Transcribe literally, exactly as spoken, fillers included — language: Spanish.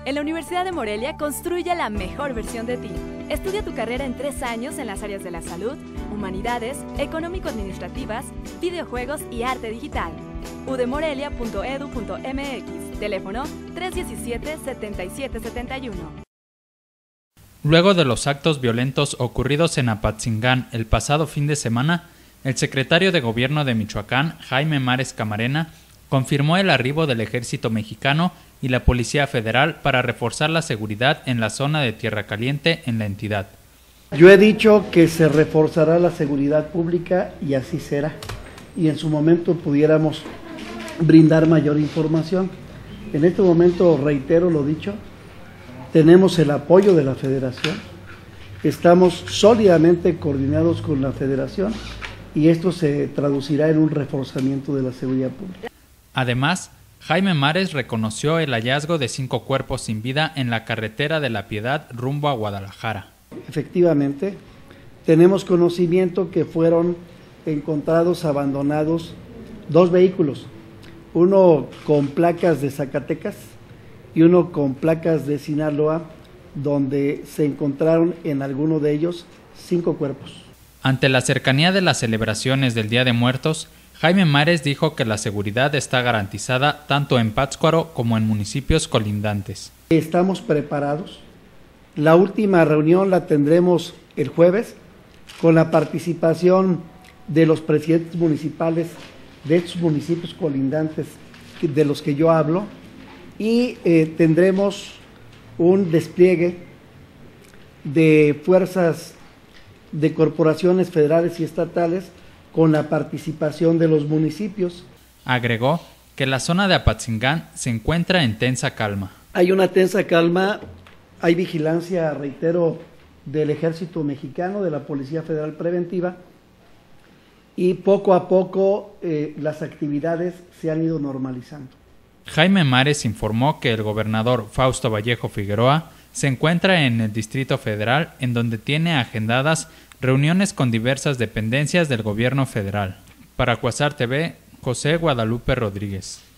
En la Universidad de Morelia construye la mejor versión de ti. Estudia tu carrera en tres años en las áreas de la salud, humanidades, económico-administrativas, videojuegos y arte digital. u d morelia punto e d u punto m x, teléfono tres uno siete, siete siete siete uno. Luego de los actos violentos ocurridos en Apatzingán el pasado fin de semana, el secretario de Gobierno de Michoacán, Jaime Mares Camarena, confirmó el arribo del Ejército Mexicano y la Policía Federal para reforzar la seguridad en la zona de Tierra Caliente en la entidad. Yo he dicho que se reforzará la seguridad pública y así será, y en su momento pudiéramos brindar mayor información. En este momento, reitero lo dicho, tenemos el apoyo de la Federación, estamos sólidamente coordinados con la Federación y esto se traducirá en un reforzamiento de la seguridad pública. Además, Jaime Mares reconoció el hallazgo de cinco cuerpos sin vida en la carretera de La Piedad rumbo a Guadalajara. Efectivamente, tenemos conocimiento que fueron encontrados abandonados dos vehículos, uno con placas de Zacatecas y uno con placas de Sinaloa, donde se encontraron en alguno de ellos cinco cuerpos. Ante la cercanía de las celebraciones del Día de Muertos, Jaime Mares dijo que la seguridad está garantizada tanto en Pátzcuaro como en municipios colindantes. Estamos preparados. La última reunión la tendremos el jueves con la participación de los presidentes municipales de estos municipios colindantes de los que yo hablo y eh, tendremos un despliegue de fuerzas de corporaciones federales y estatales con la participación de los municipios. Agregó que la zona de Apatzingán se encuentra en tensa calma. Hay una tensa calma, hay vigilancia, reitero, del Ejército Mexicano, de la Policía Federal Preventiva, y poco a poco eh, las actividades se han ido normalizando. Jaime Mares informó que el gobernador Fausto Vallejo Figueroa se encuentra en el Distrito Federal, en donde tiene agendadas reuniones con diversas dependencias del gobierno federal. Para Cuasar T V, José Guadalupe Rodríguez.